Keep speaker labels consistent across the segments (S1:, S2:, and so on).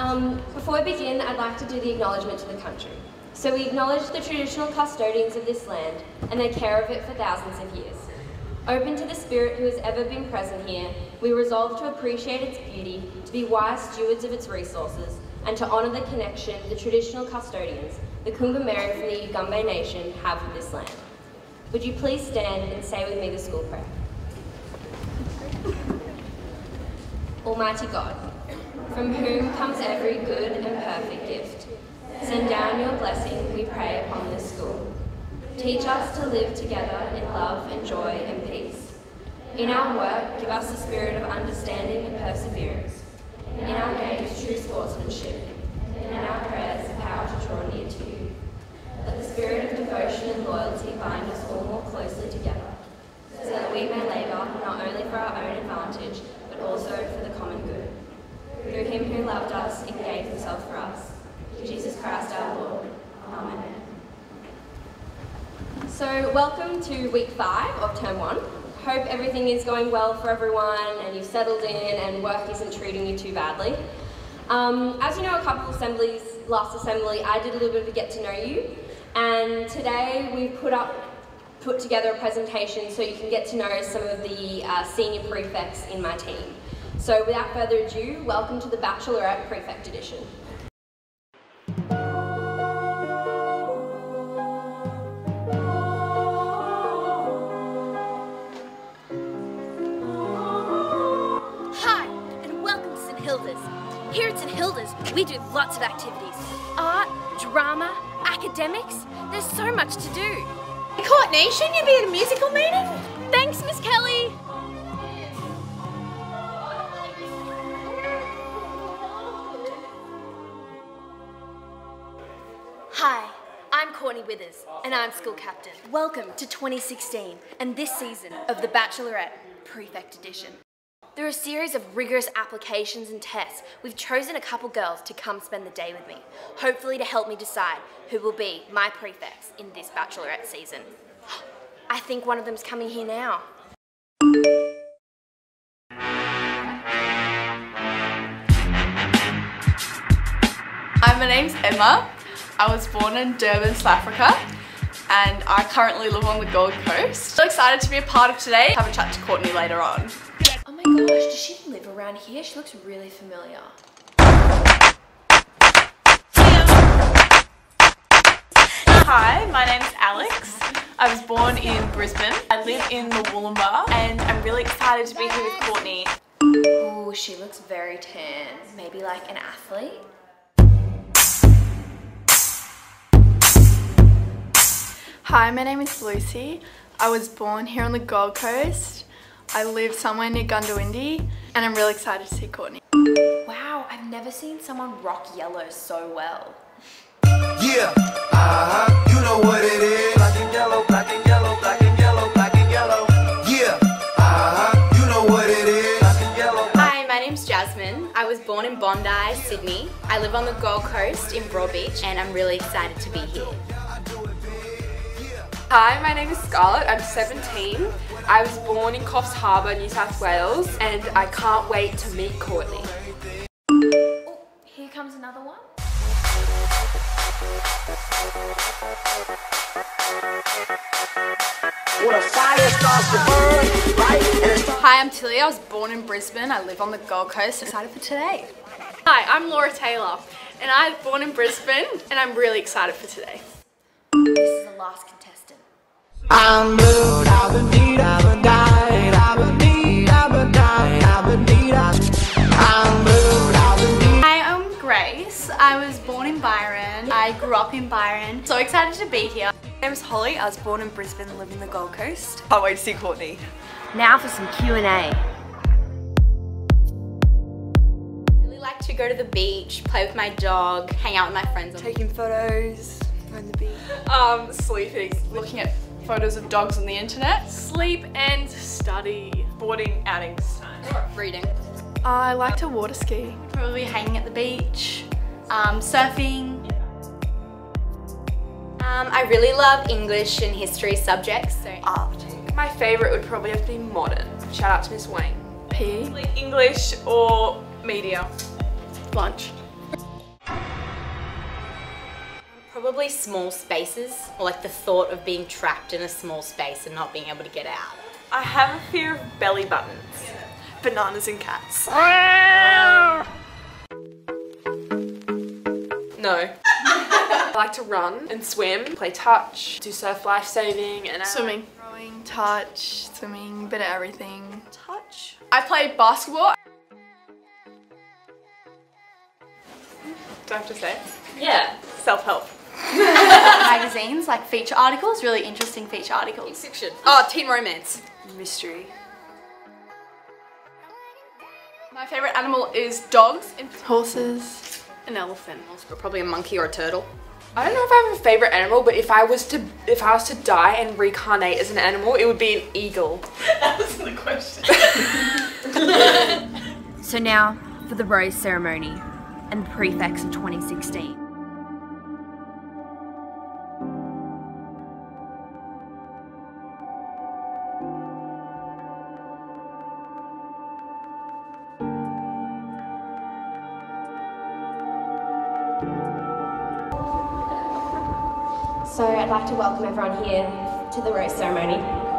S1: Before we begin, I'd like to do the acknowledgement to the country. So we acknowledge the traditional custodians of this land and their care of it for thousands of years. Open to the spirit who has ever been present here, we resolve to appreciate its beauty, to be wise stewards of its resources, and to honour the connection the traditional custodians, the Kungameri from the Yugambeh Nation, have with this land. Would you please stand and say with me the school prayer? Almighty God, from whom comes every good and perfect gift, send down your blessing, we pray, upon this school. Teach us to live together in love and joy and peace. In our work, give us a spirit of understanding and perseverance. In our games, true sportsmanship. And in our prayers, the power to draw near to you. Let the spirit of devotion and loyalty bind us all more closely together, so that we may labour not only for our own advantage, but also for the common good. Through him who loved us and gave himself for us, Jesus Christ our Lord. Amen. So welcome to week 5 of term 1. Hope everything is going well for everyone and you've settled in and work isn't treating you too badly. As you know, a couple of assemblies, last assembly, I did a little bit of a get to know you, and today we've put together a presentation so you can get to know some of the senior prefects in my team. So without further ado, welcome to the Bachelorette Prefect Edition.
S2: Here at St. Hilda's, we do lots of activities. Art, drama, academics, there's so much to do.
S3: Courtney, shouldn't you be at a musical meeting?
S2: Thanks, Miss Kelly. Hi, I'm Courtney Withers, and I'm school captain. Welcome to 2016 and this season of the Bachelorette Prefect Edition. Through a series of rigorous applications and tests, we've chosen a couple girls to come spend the day with me, hopefully to help me decide who will be my prefects in this Bachelorette season. I think one of them's coming here now.
S4: Hi, my name's Emma. I was born in Durban, South Africa, and I currently live on the Gold Coast. So excited to be a part of today. Have a chat to Courtney later on.
S2: Oh my gosh, does she live around here? She looks really familiar.
S4: Hi, my name's Alex. I was born in Brisbane. I live in the Wollumba, and I'm really excited to be here with Courtney.
S2: Ooh, she looks very tan. Maybe like an athlete?
S4: Hi, my name is Lucy. I was born here on the Gold Coast. I live somewhere near Gundawindi, and I'm really excited to see Courtney.
S2: Wow, I've never seen someone rock yellow so well.
S5: Yeah, you know what it is. Black and yellow, black and yellow, black and yellow, black and yellow. Yeah, you know what it is. Black and yellow.
S3: Hi, my name's Jasmine. I was born in Bondi, Sydney. I live on the Gold Coast in Broadbeach, and I'm really excited to be here.
S6: Hi, my name is Scarlett. I'm 17. I was born in Coffs Harbour, New South Wales, and I can't wait to meet Courtney.
S2: Oh, here comes another one.
S4: Hi, I'm Tilly. I was born in Brisbane. I live on the Gold Coast. Excited for today.
S6: Hi, I'm Laura Taylor, and I was born in Brisbane, and I'm really excited for today.
S2: This is the last contestant.
S5: I'm blue, I've been beat, I've been died, I've been beat, I've been died, I've been beat, I'm blue, I've been beat.
S7: Hi, I'm Grace. I was born in Byron. I grew up in Byron. So excited to be here.
S8: My name is Holly. I was born in Brisbane, live in the Gold Coast. Can't wait to see Courtney.
S2: Now for some Q&A.
S3: Really like to go to the beach, play with my dog, hang out with my friends.
S8: Taking photos on the beach.
S4: Sleeping, looking at photos of dogs on the internet.
S6: Sleep and study.
S4: Boarding outings.
S3: Reading.
S4: I like to water ski.
S7: Probably hanging at the beach, surfing.
S3: I really love English and history subjects, so
S8: Art.
S6: My favourite would probably have to be modern. Shout out to Miss Wayne.
S4: PE.
S6: English or media.
S4: Lunch.
S3: Probably small spaces, or like the thought of being trapped in a small space and not being able to get out.
S8: I have a fear of belly buttons. Bananas and cats.
S6: No. I like to run and swim, play touch, do surf life saving and
S4: Swimming. Rowing, touch, swimming, bit of everything. Touch. I play basketball.
S6: Do I have to say?
S8: Yeah. Self-help.
S7: Magazines, like feature articles, really interesting feature articles.
S3: Fiction. Oh, teen romance.
S8: Mystery.
S4: My favourite animal is dogs and horses.
S8: An elephant.
S3: Probably a monkey or a turtle.
S6: I don't know if I have a favourite animal, but if I was to die and reincarnate as an animal, it would be an eagle.
S8: That wasn't the question.
S2: So now for the rose ceremony and prefects of 2016.
S1: So I'd like to welcome everyone here to the rose ceremony.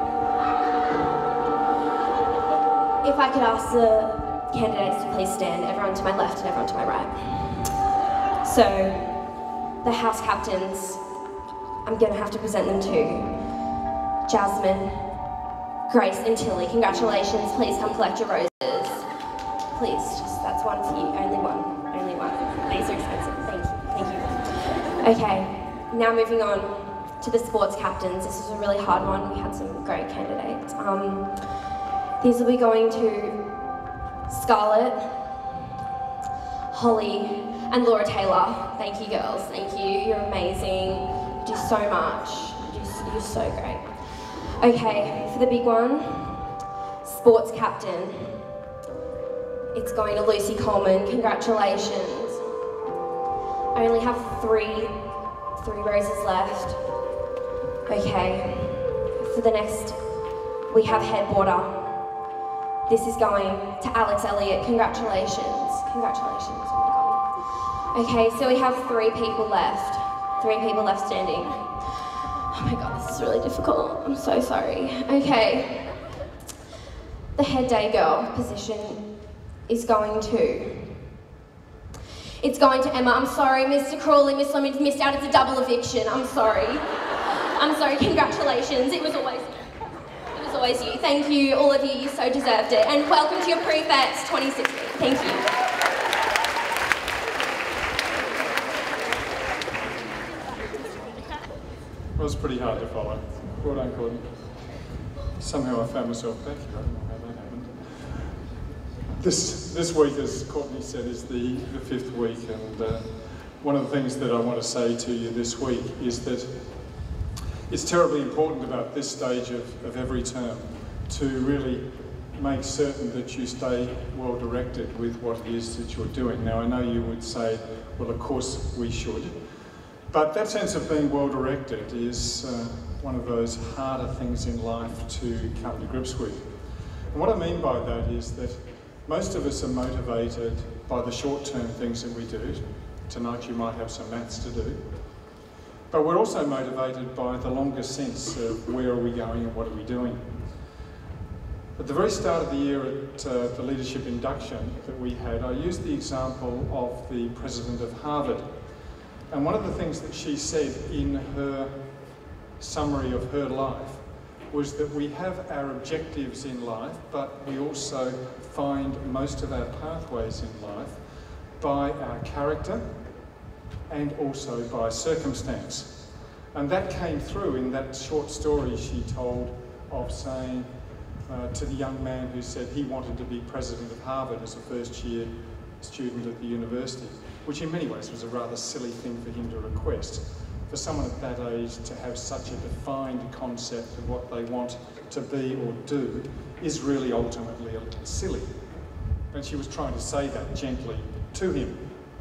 S1: If I could ask the candidates to please stand, everyone to my left and everyone to my right. So, the house captains, I'm going to have to present them to Jasmine, Grace and Tilly. Congratulations, please come collect your roses. Please, that's one for you, only one. These are expensive, thank you. Okay. Now moving on to the sports captains. This was a really hard one. We had some great candidates. These will be going to Scarlett, Holly, and Laura Taylor. Thank you, girls. Thank you. You're amazing. You do so much. You're so great. Okay, for the big one, sports captain. It's going to Lucy Coleman. Congratulations. I only have three roses left. Okay, for the next, we have headboarder. This is going to Alex Elliott. Congratulations. Oh my God. Okay, so we have 3 people left. 3 people left standing. Oh my God, this is really difficult. I'm so sorry. Okay. The head day girl position is going to... It's going to Emma. I'm sorry, Mr. Crawley, Miss Lemon missed out. It's a double eviction. I'm sorry. Congratulations. It was always you. Thank you, all of you. You so deserved it. And welcome to your prefects 2016. Thank you.
S9: It was pretty hard to follow. Well done, Courtney. Somehow I found myself back here. I don't know how that happened. This week, as Courtney said, is the 5th week, and one of the things that I want to say to you this week is that it's terribly important about this stage of every term to really make certain that you stay well directed with what it is that you're doing. Now, I know you would say, well, of course we should, but that sense of being well directed is one of those harder things in life to come to grips with. And what I mean by that is that most of us are motivated by the short-term things that we do. Tonight you might have some maths to do. But we're also motivated by the longer sense of where are we going and what are we doing. At the very start of the year at the leadership induction that we had, I used the example of the president of Harvard. And one of the things that she said in her summary of her life was that we have our objectives in life, but we also find most of our pathways in life by our character and also by circumstance. And that came through in that short story she told of saying to the young man who said he wanted to be president of Harvard as a first-year student at the university, which in many ways was a rather silly thing for him to request. For someone at that age to have such a defined concept of what they want to be or do is really ultimately a little silly. And she was trying to say that gently to him.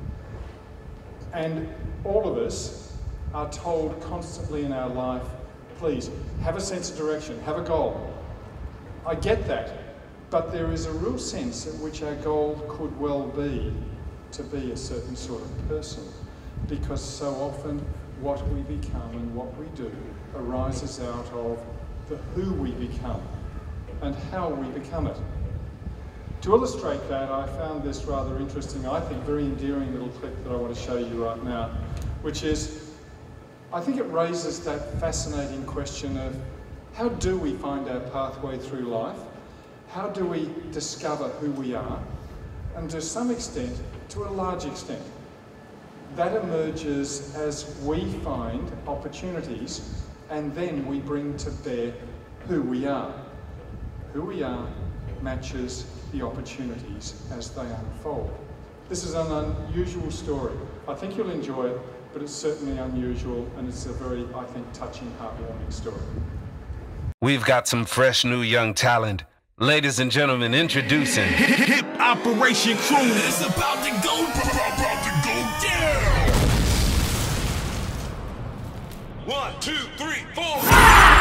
S9: And all of us are told constantly in our life, please, have a sense of direction, have a goal. I get that, but there is a real sense in which our goal could well be to be a certain sort of person, because so often what we become and what we do arises out of the who we become and how we become it. To illustrate that, I found this rather interesting, I think very endearing little clip that I want to show you right now, which is, I think it raises that fascinating question of how do we find our pathway through life? How do we discover who we are? And to some extent, to a large extent, that emerges as we find opportunities and then we bring to bear who we are. Who we are matches the opportunities as they unfold. This is an unusual story. I think you'll enjoy it, but it's certainly unusual and it's a very, I think, touching, heartwarming story.
S10: We've got some fresh new young talent. Ladies and gentlemen, introducing Hip Operation Crew. It's about to go down. 1, 2, 3, 4.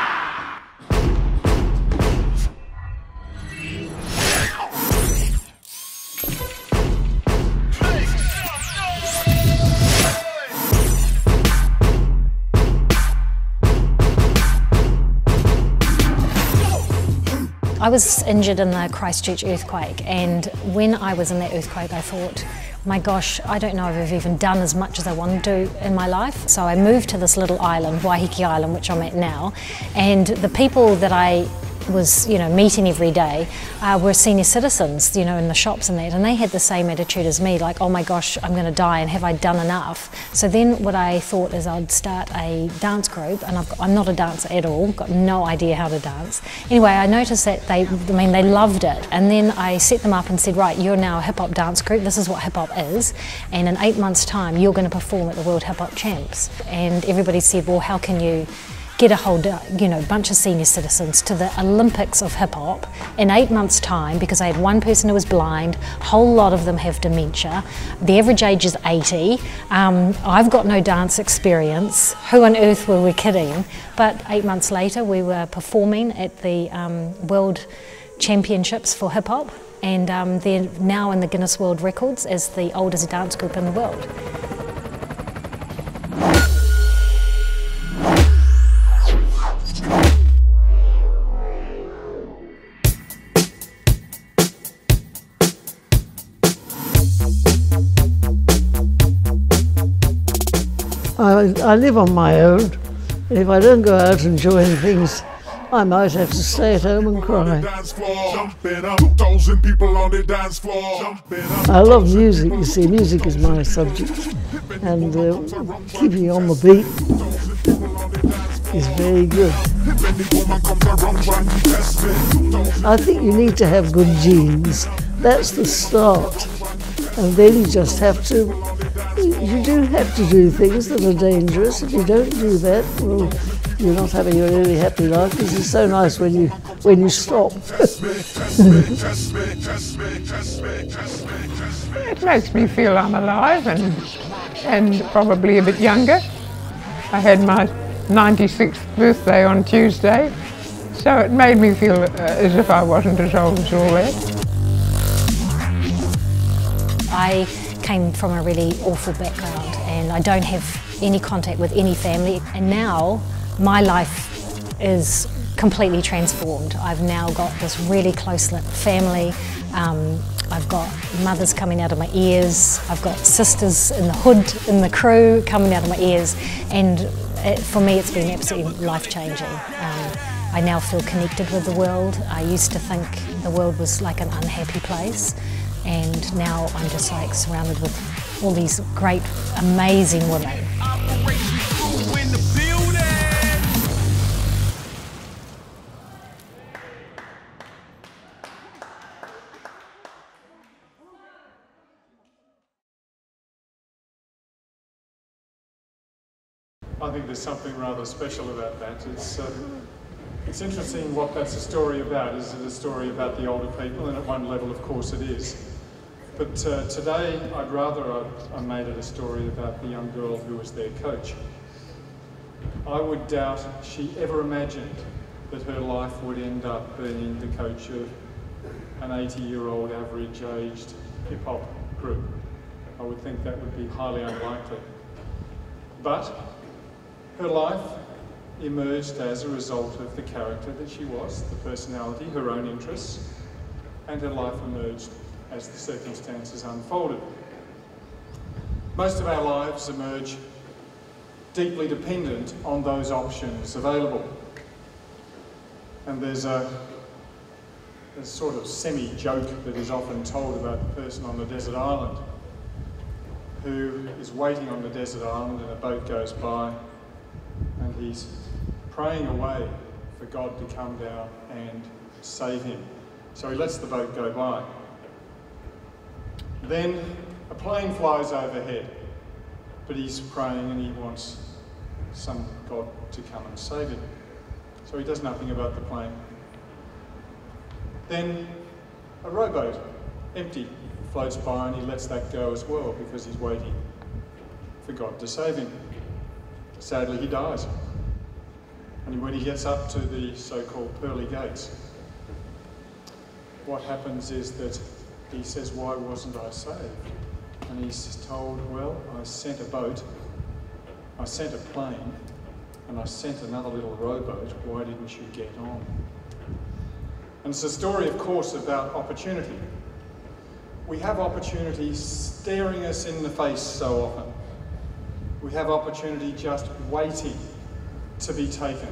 S11: I was injured in the Christchurch earthquake, and when I was in that earthquake I thought, my gosh, I don't know if I've even done as much as I want to do in my life. So I moved to this little island, Waiheke Island, which I'm at now, and the people that I was meeting every day were senior citizens in the shops and that, and they had the same attitude as me, like, oh my gosh, I'm going to die and have I done enough? So then what I thought is I'd start a dance group, and I'm not a dancer at all, got no idea how to dance. Anyway, I noticed that they loved it, and then I set them up and said, right, you're now a hip hop dance group, this is what hip hop is, and in 8 months time you're going to perform at the World Hip Hop Champs. And everybody said, well, how can you get a whole bunch of senior citizens to the Olympics of hip hop in 8 months time, because I had one person who was blind, a whole lot of them have dementia, the average age is 80, I've got no dance experience, who on earth were we kidding? But 8 months later we were performing at the World Championships for hip hop, and they're now in the Guinness World Records as the oldest dance group in the world.
S12: I live on my own. If I don't go out enjoying things, I might have to stay at home and cry. I love music, you see, music is my subject, and keeping on the beat is very good. I think you need to have good genes, that's the start, and then you just have to, you do have to do things that are dangerous. If you don't do that, well, you're not having a really happy life, because it's so nice when you stop.
S13: It makes me feel I'm alive and probably a bit younger. I had my 96th birthday on Tuesday, so it made me feel as if I wasn't as old as all that.
S11: I came from a really awful background, and I don't have any contact with any family, and now my life is completely transformed. I've now got this really close-knit family. I've got mothers coming out of my ears, I've got sisters in the hood, in the crew, coming out of my ears, and for me it's been absolutely life-changing. I now feel connected with the world. I used to think the world was like an unhappy place, and now I'm just like surrounded with all these great, amazing women.
S9: I think there's something rather special about that. It's interesting what that's a story about. Is it a story about the older people? And at one level, of course, it is. But today, I'd rather I made it a story about the young girl who was their coach. I would doubt she ever imagined that her life would end up being the coach of an 80-year-old average-aged hip-hop group. I would think that would be highly unlikely. But her life emerged as a result of the character that she was, the personality, her own interests, and her life emerged as the circumstances unfolded. Most of our lives emerge deeply dependent on those options available. And there's a sort of semi-joke that is often told about the person on the desert island who is waiting on the desert island and a boat goes by and he's praying away for God to come down and save him. So he lets the boat go by. Then a plane flies overhead, but he's praying and he wants some God to come and save him. So he does nothing about the plane. Then a rowboat, empty, floats by and he lets that go as well because he's waiting for God to save him. Sadly, he dies. And when he gets up to the so-called pearly gates, what happens is that he says, why wasn't I saved? And he's told, well, I sent a boat, I sent a plane, and I sent another little rowboat. Why didn't you get on? And it's a story, of course, about opportunity. We have opportunity staring us in the face so often. We have opportunity just waiting to be taken.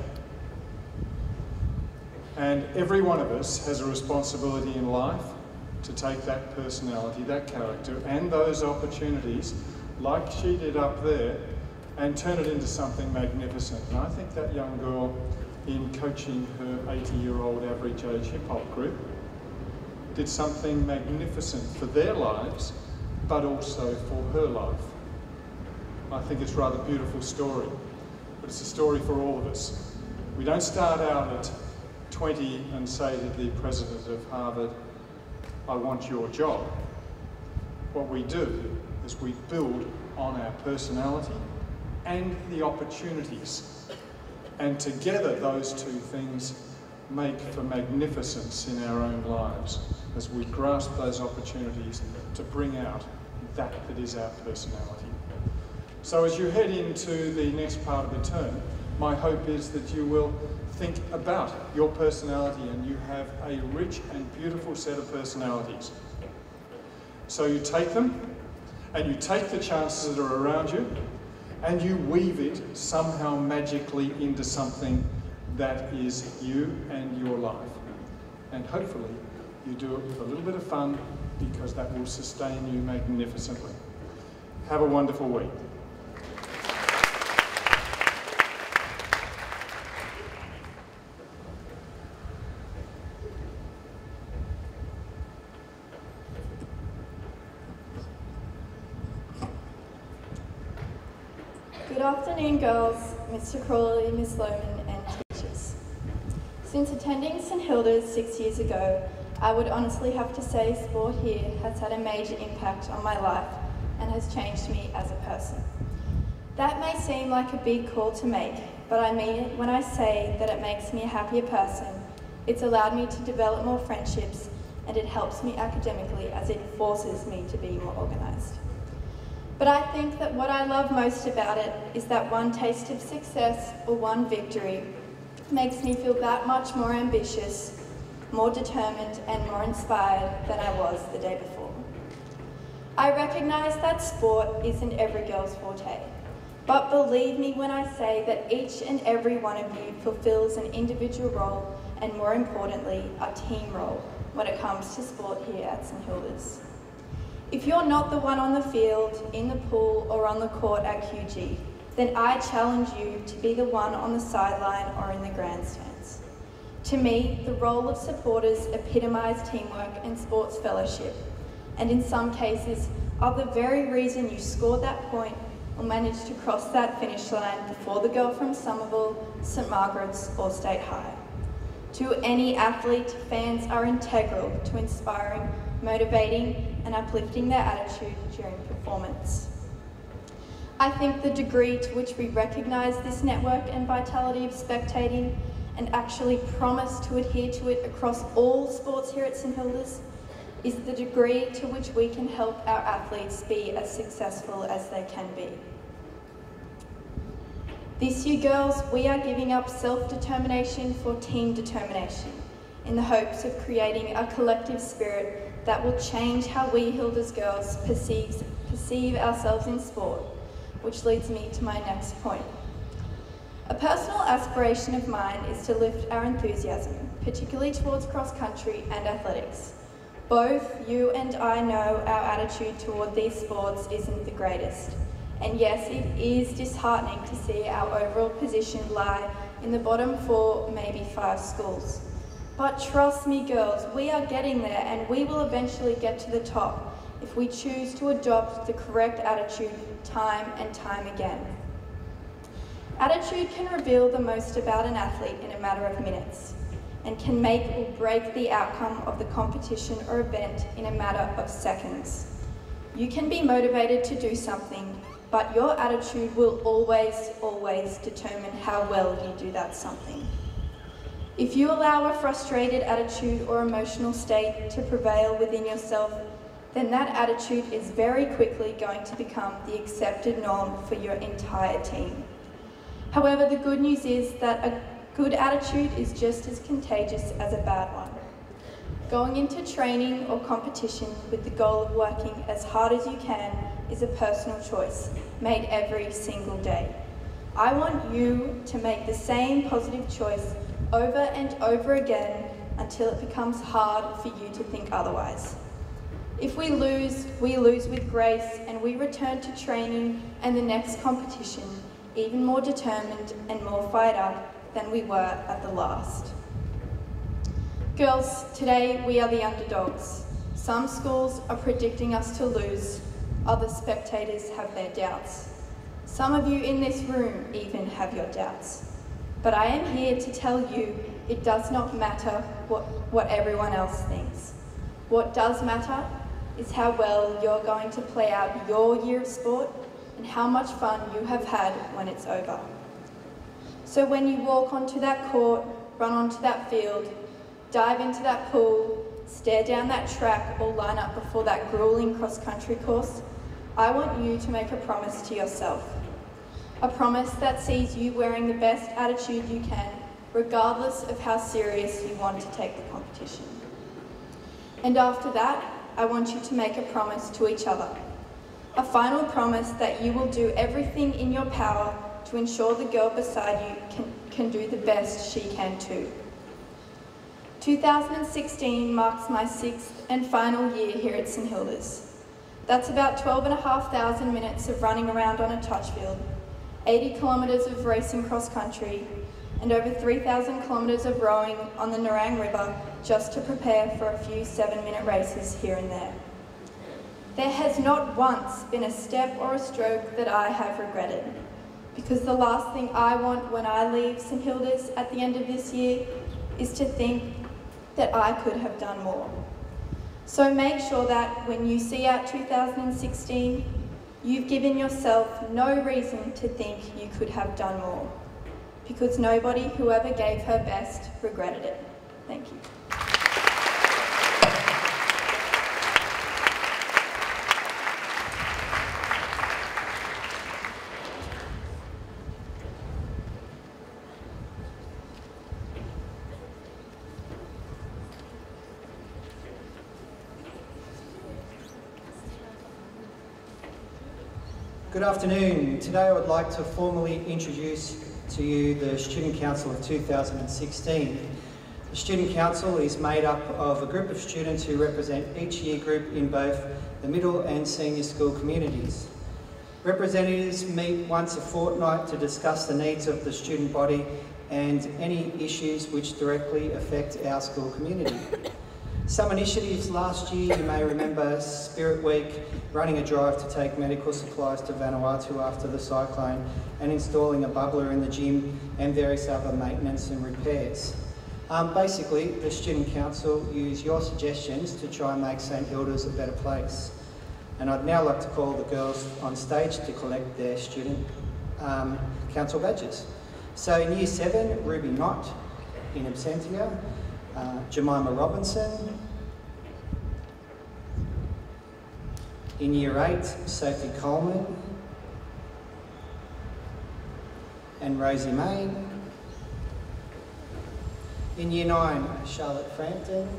S9: And every one of us has a responsibility in life to take that personality, that character, and those opportunities, like she did up there, and turn it into something magnificent. And I think that young girl, in coaching her 80-year-old average age hip-hop group, did something magnificent for their lives, but also for her life. I think it's a rather beautiful story, but it's a story for all of us. We don't start out at 20 and say to the president of Harvard, I want your job. What we do is we build on our personality and the opportunities. And together those two things make for magnificence in our own lives as we grasp those opportunities to bring out that is our personality. So as you head into the next part of the term, my hope is that you will think about your personality and you have a rich and beautiful set of personalities. So you take them and you take the chances that are around you and you weave it somehow magically into something that is you and your life. And hopefully you do it with a little bit of fun because that will sustain you magnificently. Have a wonderful week.
S14: Good afternoon, girls, Mr. Crawley, Miss Loman, and teachers. Since attending St Hilda's 6 years ago, I would honestly have to say sport here has had a major impact on my life and has changed me as a person. That may seem like a big call to make, but I mean it when I say that it makes me a happier person. It's allowed me to develop more friendships and it helps me academically as it forces me to be more organised. But I think that what I love most about it is that one taste of success or one victory makes me feel that much more ambitious, more determined and more inspired than I was the day before. I recognise that sport isn't every girl's forte, but believe me when I say that each and every one of you fulfills an individual role and more importantly, a team role when it comes to sport here at St Hilda's. If you're not the one on the field, in the pool or on the court at QG, then I challenge you to be the one on the sideline or in the grandstands. To me, the role of supporters epitomise teamwork and sports fellowship, and in some cases are the very reason you scored that point or managed to cross that finish line before the girl from Somerville, St Margaret's or State High. To any athlete, fans are integral to inspiring, motivating and uplifting their attitude during performance. I think the degree to which we recognise this network and vitality of spectating and actually promise to adhere to it across all sports here at St Hilda's is the degree to which we can help our athletes be as successful as they can be. This year, girls, we are giving up self-determination for team determination in the hopes of creating a collective spirit that will change how we Hilda's girls perceive ourselves in sport, which leads me to my next point. A personal aspiration of mine is to lift our enthusiasm, particularly towards cross-country and athletics. Both you and I know our attitude toward these sports isn't the greatest. And yes, it is disheartening to see our overall position lie in the bottom 4, maybe 5 schools. But trust me, girls, we are getting there, and we will eventually get to the top if we choose to adopt the correct attitude time and time again. Attitude can reveal the most about an athlete in a matter of minutes, and can make or break the outcome of the competition or event in a matter of seconds. You can be motivated to do something, but your attitude will always determine how well you do that something. If you allow a frustrated attitude or emotional state to prevail within yourself, then that attitude is very quickly going to become the accepted norm for your entire team. However, the good news is that a good attitude is just as contagious as a bad one. Going into training or competition with the goal of working as hard as you can is a personal choice, made every single day. I want you to make the same positive choice over and over again until it becomes hard for you to think otherwise. If we lose with grace, and we return to training and the next competition even more determined and more fired up than we were at the last. Girls, today we are the underdogs. Some schools are predicting us to lose, other spectators have their doubts. Some of you in this room even have your doubts. But I am here to tell you it does not matter what everyone else thinks. What does matter is how well you're going to play out your year of sport and how much fun you have had when it's over. So when you walk onto that court, run onto that field, dive into that pool, stare down that track, or line up before that grueling cross-country course, I want you to make a promise to yourself. A promise that sees you wearing the best attitude you can, regardless of how serious you want to take the competition. And after that, I want you to make a promise to each other. A final promise that you will do everything in your power to ensure the girl beside you can do the best she can too. 2016 marks my 6th and final year here at St Hilda's. That's about 12,500 minutes of running around on a touch field, 80 kilometres of racing cross country, and over 3,000 kilometres of rowing on the Nerang River just to prepare for a few 7-minute races here and there. There has not once been a step or a stroke that I have regretted, because the last thing I want when I leave St Hilda's at the end of this year is to think that I could have done more. So make sure that when you see out 2016, you've given yourself no reason to think you could have done more, because nobody who ever gave her best regretted it. Thank you.
S15: Good afternoon. Today I would like to formally introduce to you the Student Council of 2016. The Student Council is made up of a group of students who represent each year group in both the middle and senior school communities. Representatives meet once a fortnight to discuss the needs of the student body and any issues which directly affect our school community. Some initiatives last year, you may remember Spirit Week, running a drive to take medical supplies to Vanuatu after the cyclone, and installing a bubbler in the gym and various other maintenance and repairs. Basically, the Student Council use your suggestions to try and make St Hilda's a better place. And I'd now like to call the girls on stage to collect their Student Council badges. So in Year 7, Ruby Knott, in absentia, Jemima Robinson. In Year 8, Sophie Coleman. and Rosie Main. In Year 9, Charlotte Frampton,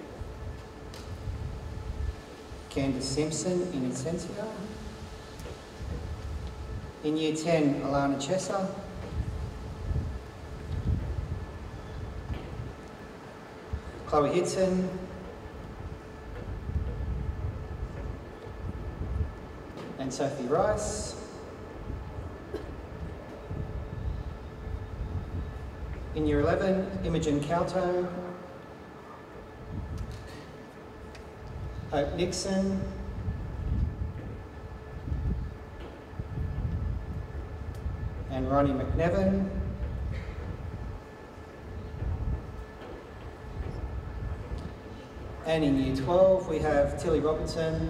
S15: Candace Simpson in Insensia. In Year 10, Alana Chesser. Chloe Hitson. And Sophie Rice. In Year 11, Imogen Calto. Hope Nixon. And Ronnie McNevin. And in Year 12, we have Tilly Robinson.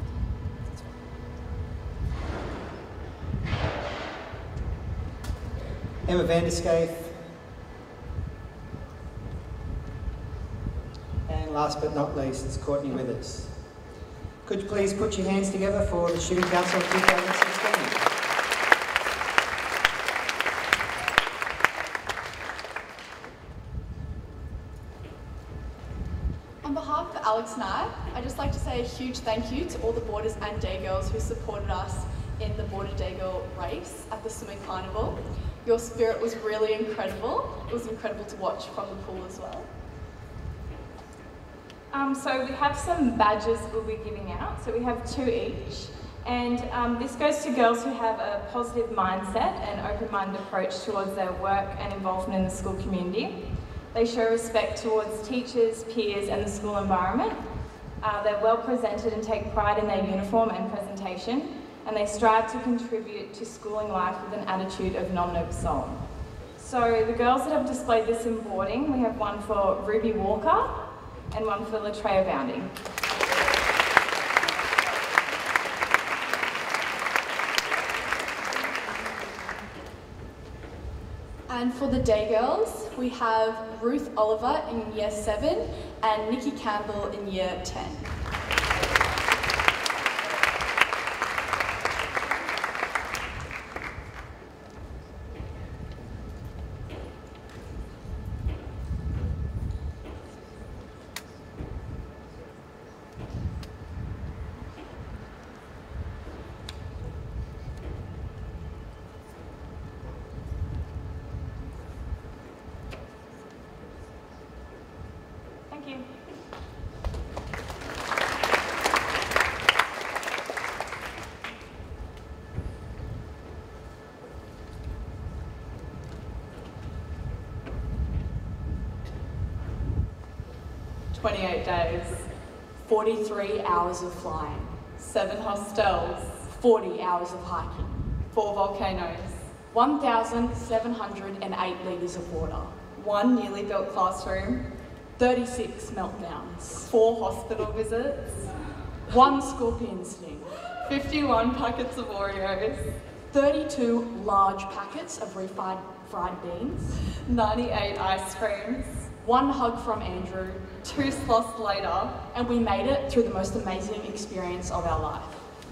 S15: Emma Vanderscape. And last but not least, it's Courtney Withers. Could you please put your hands together for the Student Council of 2016?
S4: On behalf of Alex and I'd just like to say a huge thank you to all the boarders and day girls who supported us in the Border Day Girl race at the Swimming Carnival. Your spirit was really incredible. It was incredible to watch from the pool as well.
S16: So we have some badges we'll be giving out. So we have 2 each. And this goes to girls who have a positive mindset and open-minded approach towards their work and involvement in the school community. They show respect towards teachers, peers and the school environment. They're well presented and take pride in their uniform and presentation. And they strive to contribute to schooling life with an attitude of non-negotiable. So the girls that have displayed this in boarding, we have one for Ruby Walker and one for Latreia Bounding.
S4: And for the day girls, we have Ruth Oliver in Year 7 and Nikki Campbell in Year 10.
S16: Thank you.
S4: Days, 43 hours of flying, 7 hostels, 40 hours of hiking, 4 volcanoes, 1,708 litres of water, 1 newly built classroom, 36 meltdowns, 4 hospital visits, 1 scorpion sting, 51 packets of Oreos, 32 large packets of refried fried beans, 98 ice creams, 1 hug from Andrew, 2 sloths later, and we made it through the most amazing experience of our life.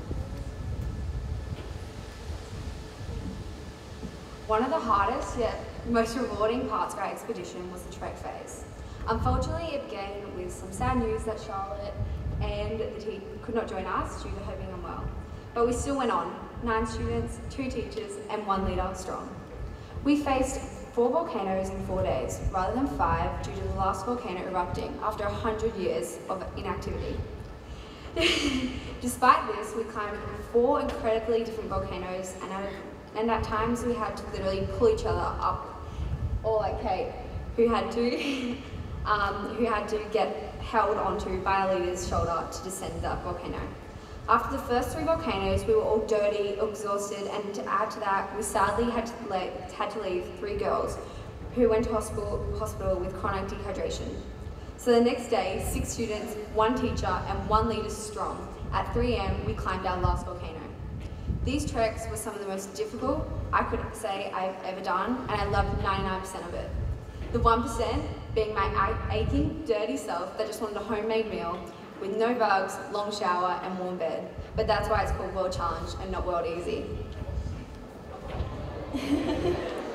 S17: One of the hardest yet most rewarding parts of our expedition was the trek phase. Unfortunately, it began with some sad news that Charlotte and the team could not join us due to her being unwell. But we still went on, 9 students, 2 teachers, and 1 leader strong. We faced 4 volcanoes in 4 days, rather than 5 due to the last volcano erupting after 100 years of inactivity. Despite this, we climbed 4 incredibly different volcanoes, and at times we had to literally pull each other up, or like Kate, who had to get held onto by our leader's shoulder to descend that volcano. After the first 3 volcanoes, we were all dirty, exhausted, and to add to that, we sadly had to leave 3 girls who went to hospital with chronic dehydration. So the next day, 6 students, 1 teacher, and 1 leader strong, at 3 AM, we climbed our last volcano. These treks were some of the most difficult I could say I've ever done, and I loved 99% of it. The 1% being my aching, dirty self that just wanted a homemade meal with no bugs, long shower, and warm bed. But that's why it's called World Challenge and not World Easy.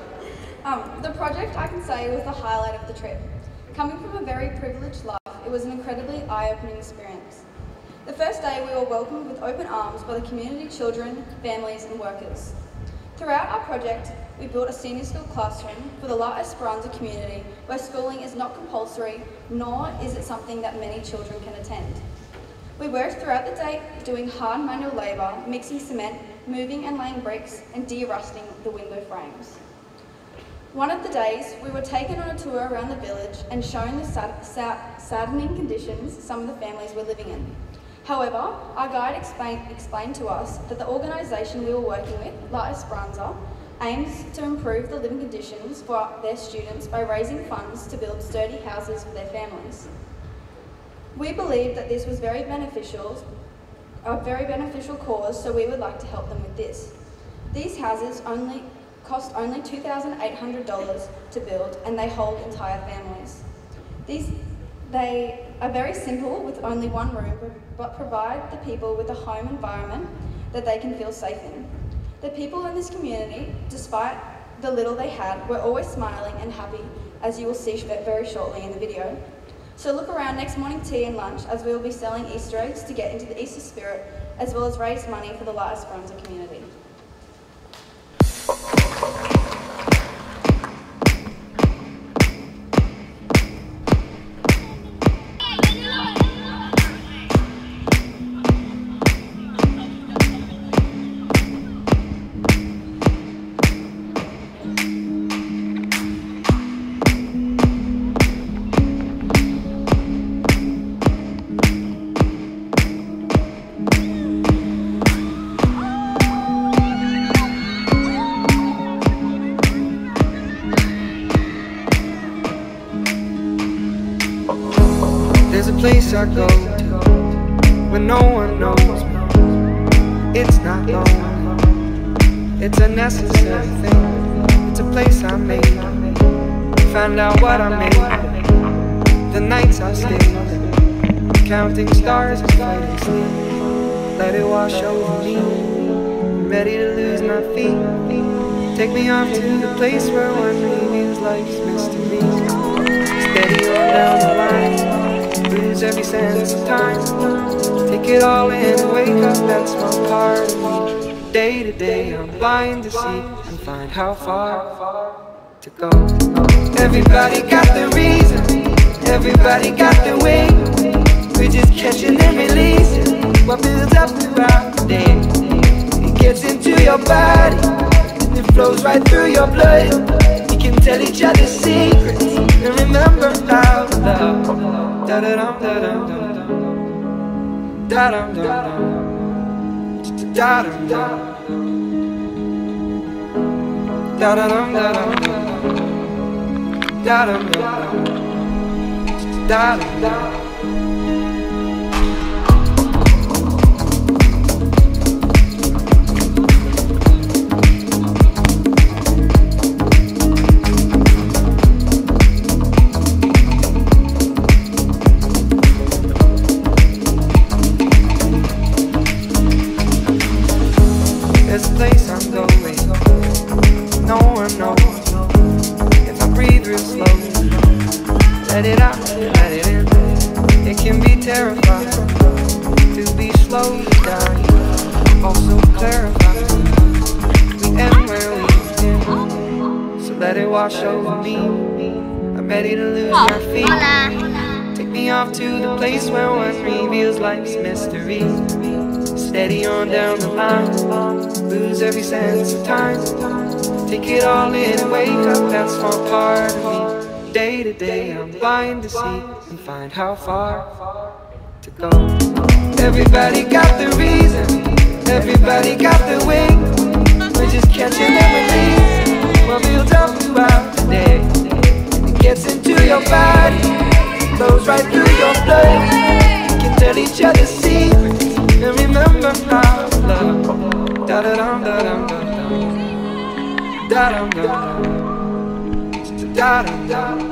S14: The project, I can say, was the highlight of the trip. Coming from a very privileged life, it was an incredibly eye-opening experience. The first day, we were welcomed with open arms by the community, children, families and workers. Throughout our project, we built a senior school classroom for the La Esperanza community where schooling is not compulsory, nor is it something that many children can attend. We worked throughout the day doing hard manual labour, mixing cement, moving and laying bricks and de-rusting the window frames. One of the days, we were taken on a tour around the village and shown the saddening conditions some of the families were living in. However, our guide explained to us that the organisation we were working with, La Esperanza, aims to improve the living conditions for their students by raising funds to build sturdy houses for their families. We believed that this was a very beneficial cause, so we would like to help them with this. These houses cost only $2,800 to build, and they hold entire families. They are very simple with only one room, but provide the people with a home environment that they can feel safe in. The people in this community, despite the little they had, were always smiling and happy, as you will see very shortly in the video. So look around next morning tea and lunch, as we will be selling Easter eggs to get into the Easter spirit, as well as raise money for the La Esperanza community.
S18: There's a place I go to when no one knows me. It's not lonely, it's a necessary thing. It's a place I made, found out what I made. The nights I stayed, counting stars and fighting sleep. Let it wash over me, I'm ready to lose my feet. Take me off to the place where one reveals life's mystery. Steady on down the line, lose every sense of time. Take it all in and wake up that small part of me. Day to day I'm blind to see and find how far to go. Everybody got their reason, everybody got their way. We're just catching and releasing what builds up throughout the day. It gets into your body, it flows right through your blood. We can tell each other secrets and remember how to love. Da-da-dum, da-dum, da-dum, da-dum, da-dum, da-dum, da-dum, da-dum, da-dum, da-dum, da-dum, da-dum. There's a place I'm going, no one knows. If I breathe real slow, let it out, let it in. It can be terrifying to be slowly dying, also clarifying. We end where we begin, so let it wash over me. I'm ready to lose my feet. Take me off to the place where one reveals life's mystery. Steady on down the line, lose every sense of time. Take it all in and wake up that small part of me. Day to day I'm blind to see and find how far to go. Everybody got their reason, everybody got their way. We're just catching and releasing what builds up throughout the day. It gets into your body, flows right through your blood. We can tell each other secrets and remember how to love. Da-da-dum, da-dum, da-dum, da-dum, da-dum, da-dum, da-dum.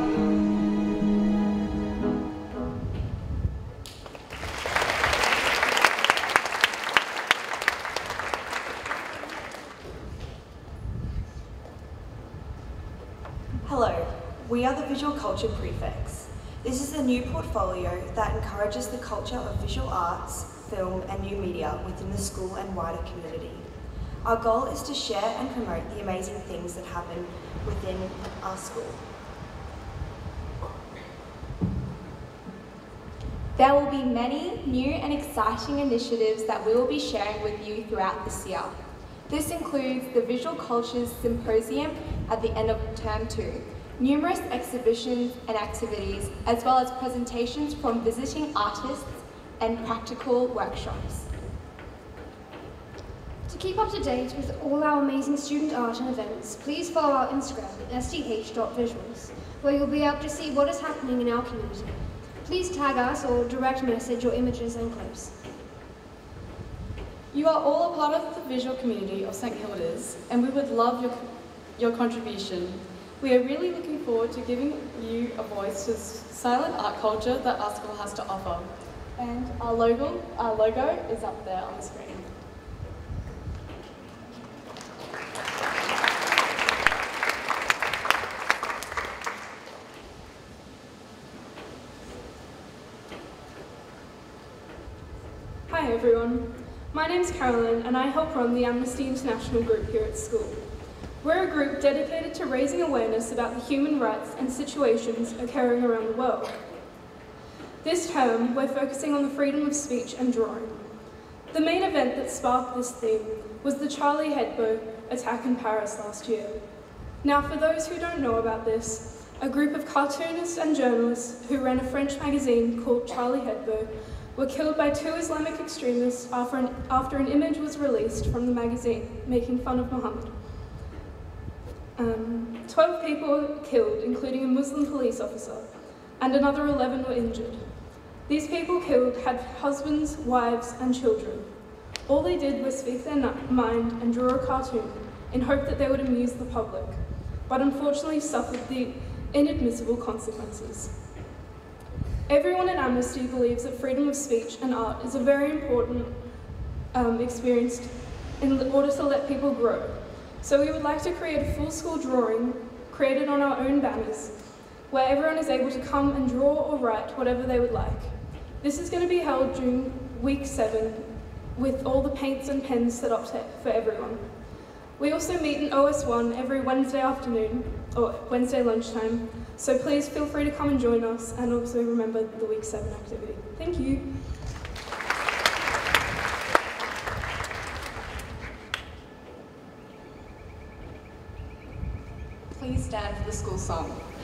S19: Hello, we are the Visual Culture Prefects. This is a new portfolio that encourages the culture of visual arts, film and new media within the school and wider community. Our goal is to share and promote the amazing things that happen within our school.
S20: There will be many new and exciting initiatives that we will be sharing with you throughout this year. This includes the Visual Cultures Symposium at the end of Term 2, numerous exhibitions and activities, as well as presentations from visiting artists and practical workshops.
S21: To keep up to date with all our amazing student art and events, please follow our Instagram at sdh.visuals, where you'll be able to see what is happening in our community. Please tag us or direct message your images and clips.
S22: You are all a part of the visual community of St Hilda's, and we would love your contribution. We are really looking forward to giving you a voice to the silent art culture that our school has to offer. And our logo is up there on the screen.
S23: Hi everyone, my name's Caroline and I help run the Amnesty International group here at school. We're a group dedicated to raising awareness about the human rights and situations occurring around the world. This term, we're focusing on the freedom of speech and drawing. The main event that sparked this theme was the Charlie Hebdo attack in Paris last year. Now, for those who don't know about this, a group of cartoonists and journalists who ran a French magazine called Charlie Hebdo were killed by 2 Islamic extremists after an image was released from the magazine making fun of Muhammad. 12 people were killed, including a Muslim police officer, and another 11 were injured. These people killed had husbands, wives, and children. All they did was speak their mind and draw a cartoon in hope that they would amuse the public, but unfortunately suffered the inadmissible consequences. Everyone at Amnesty believes that freedom of speech and art is a very important experience in order to let people grow. So we would like to create a full school drawing created on our own banners, where everyone is able to come and draw or write whatever they would like. This is going to be held during week 7 with all the paints and pens set up for everyone. We also meet in OS1 every Wednesday afternoon, or Wednesday lunchtime, so please feel free to come and join us and also remember the week 7 activity. Thank you.
S4: Please stand for the school song.